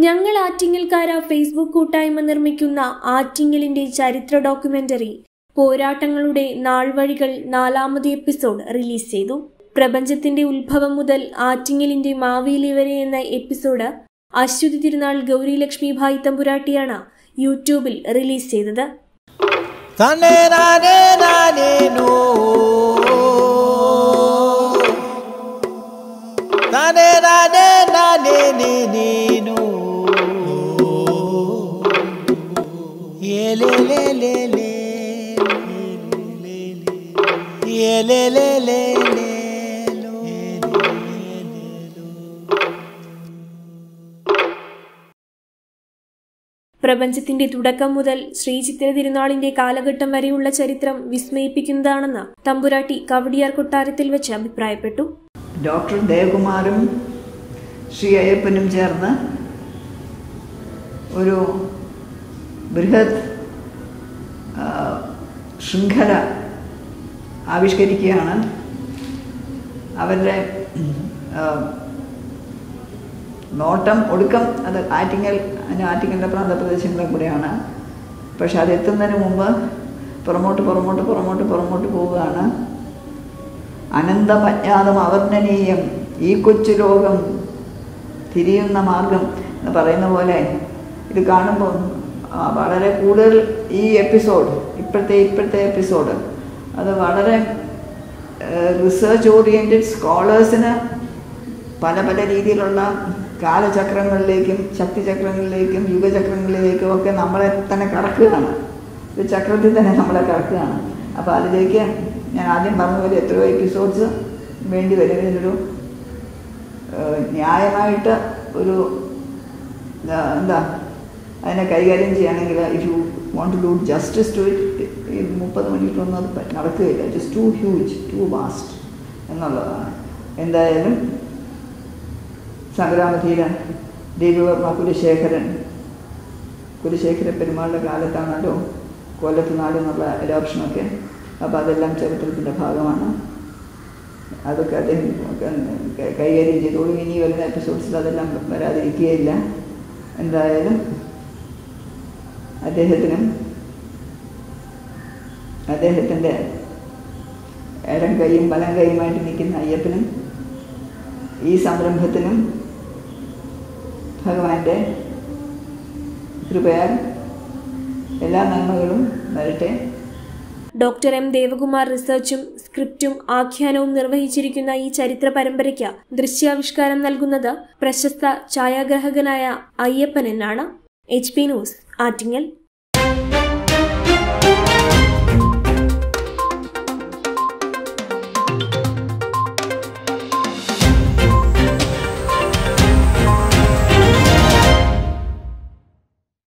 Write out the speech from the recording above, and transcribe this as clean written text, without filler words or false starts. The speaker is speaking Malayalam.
ഞങ്ങൾ ആറ്റിങ്ങൽക്കാര ഫേസ്ബുക്ക് കൂട്ടായ്മ നിർമ്മിക്കുന്ന ആറ്റിങ്ങലിന്റെ ചരിത്ര ഡോക്യുമെന്ററി പോരാട്ടങ്ങളുടെ നാൾവഴികൾ 4ാമത് എപ്പിസോഡ് റിലീസ് ചെയ്തു. പ്രപഞ്ചത്തിന്റെ ഉത്ഭവം മുതൽ ആറ്റിങ്ങലിന്റെ മാവേലി വരെ എന്ന എപ്പിസോഡ് അശ്വതി തിരുനാൾ ഗൗരി ലക്ഷ്മി ഭായ് തമ്പുരാട്ടിയാണ് യൂട്യൂബിൽ റിലീസ് ചെയ്തത്. പ്രപഞ്ചത്തിന്റെ തുടക്കം മുതൽ ശ്രീ ചിത്തിര തിരുനാളിന്റെ കാലഘട്ടം വരെയുള്ള ചരിത്രം വിസ്മയിപ്പിക്കുന്നതാണെന്ന് തമ്പുരാട്ടി കവടിയാർ കൊട്ടാരത്തിൽ വെച്ച് അഭിപ്രായപ്പെട്ടു. ഡോക്ടർ ദേവകുമാറും ശ്രീ അയ്യപ്പനും ചേർന്ന് ഒരു ബൃഹത് ശൃംഖല ആവിഷ്കരിക്കുകയാണ്. അവരുടെ നോട്ടം ഒടുക്കം അത് ആറ്റിങ്ങലിൻ്റെ പ്രാന്തപ്രദേശങ്ങളും കൂടെയാണ്. പക്ഷെ അതെത്തുന്നതിന് മുമ്പ് പുറമോട്ട് പോവുകയാണ്. അനന്തമജ്ഞാതം അവർണ്ണനീയം ഈ കൊച്ചു ലോകം തിരിയുന്ന മാർഗം എന്ന് പറയുന്ന പോലെ ഇത് കാണുമ്പോൾ വളരെ കൂടുതൽ ഈ എപ്പിസോഡ് ഇപ്പോഴത്തെ എപ്പിസോഡ് അത് വളരെ റിസർച്ച് ഓറിയൻറ്റഡ് സ്കോളേഴ്സിന് പല രീതിയിലുള്ള കാലചക്രങ്ങളിലേക്കും ശക്തിചക്രങ്ങളിലേക്കും യുഗചക്രങ്ങളിലേക്കും ഒക്കെ നമ്മളെ തന്നെ കടക്കുകയാണ്. ഒരു ചക്രത്തിൽ തന്നെ നമ്മളെ കടക്കുകയാണ്. അപ്പോൾ അതിലേക്ക് ഞാൻ ആദ്യം പറഞ്ഞ പോലെ എത്രയോ എപ്പിസോഡ്സ് വേണ്ടി വരും. ഇതിനൊരു ന്യായമായിട്ട് ഒരു അതിനെ കൈകാര്യം ചെയ്യുകയാണെങ്കിൽ if you want to do justice to it 30 മിനിറ്റൊന്നും അത് നടക്കുകയില്ല. It is too huge, too vast എന്നുള്ളതാണ്. എന്തായാലും സംഗ്രാമധീര ദേവിവർമ്മ കുലശേഖര പെരുമാളുടെ കാലത്താണല്ലോ കൊല്ലത്ത് നാട് എന്നുള്ള എലോപ്ഷനൊക്കെ. അപ്പോൾ അതെല്ലാം ചരിത്രത്തിൻ്റെ ഭാഗമാണ്. അതൊക്കെ അദ്ദേഹം കൈകാര്യം ചെയ്തോളൂ. ഇനി വരുന്ന എപ്പിസോഡ്സിൽ അതെല്ലാം വരാതിരിക്കുകയില്ല. എന്തായാലും അദ്ദേഹത്തിൻ്റെ ഇടം കൈയും വലം കൈയുമായിട്ട് നിൽക്കുന്ന അയ്യപ്പനും ഈ സംരംഭത്തിനും ഭഗവാന്റെ കൃപയാൽ എല്ലാ നന്മകളും വരട്ടെ. ഡോക്ടർ എം ദേവകുമാർ റിസർച്ചും സ്ക്രിപ്റ്റും ആഖ്യാനവും നിർവഹിച്ചിരിക്കുന്ന ഈ ചരിത്ര പരമ്പരയ്ക്ക് ദൃശ്യാവിഷ്കാരം നൽകുന്നത് പ്രശസ്ത ഛായാഗ്രാഹകനായ അയ്യപ്പൻ എന്നാണ്. HP news, Attingal.